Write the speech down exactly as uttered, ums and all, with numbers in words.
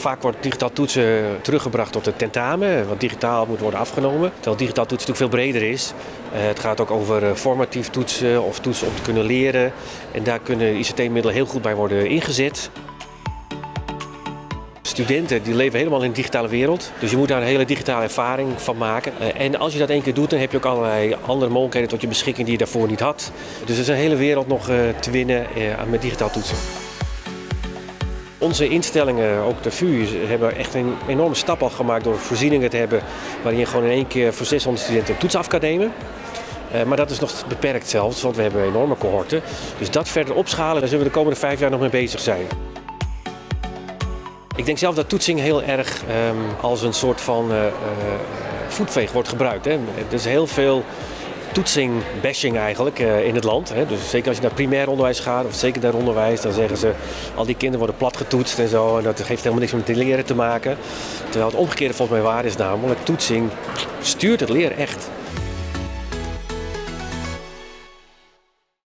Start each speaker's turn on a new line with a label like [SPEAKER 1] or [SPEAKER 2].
[SPEAKER 1] Vaak wordt digitaal toetsen teruggebracht tot het tentamen, wat digitaal moet worden afgenomen. Terwijl digitaal toetsen natuurlijk veel breder is. Uh, het gaat ook over uh, formatief toetsen of toetsen om te kunnen leren. En daar kunnen I C T-middelen heel goed bij worden ingezet. Studenten die leven helemaal in de digitale wereld, dus je moet daar een hele digitale ervaring van maken. En als je dat één keer doet, dan heb je ook allerlei andere mogelijkheden tot je beschikking die je daarvoor niet had. Dus er is een hele wereld nog te winnen met digitaal toetsen. Onze instellingen, ook de V U, hebben echt een enorme stap al gemaakt door voorzieningen te hebben waarin je gewoon in één keer voor zeshonderd studenten een toets af kan nemen. Uh, maar dat is nog beperkt zelfs, want we hebben enorme cohorten. Dus dat verder opschalen, daar zullen we de komende vijf jaar nog mee bezig zijn. Ik denk zelf dat toetsing heel erg um, als een soort van uh, uh, voetveeg wordt gebruikt. Hè. Er is heel veel toetsing-bashing eigenlijk uh, in het land. Hè. Dus zeker als je naar primair onderwijs gaat of secundair onderwijs, dan zeggen ze al die kinderen worden plat getoetst en zo. En dat heeft helemaal niks met het leren te maken. Terwijl het omgekeerde volgens mij waar is, namelijk toetsing stuurt het leren echt.